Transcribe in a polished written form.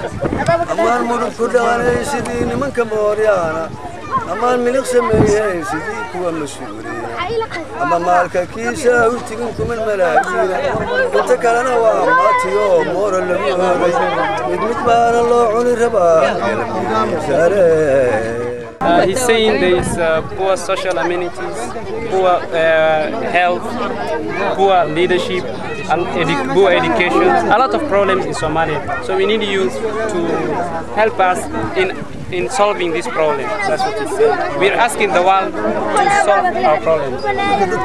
أمان مرد كرداني سيدي من كموريانا أمان ملك سميه سيدي كوا مشهورين أما مالك كيسة وتجنكم الملاكين وتكلنا واماتيو مور اللي يدمت بان الله عن الربا He's saying there is poor social amenities, poor health, poor leadership, poor education, a lot of problems in Somalia. So we need you to help us in solving this problem. That's what he's saying. We're asking the world to solve our problems.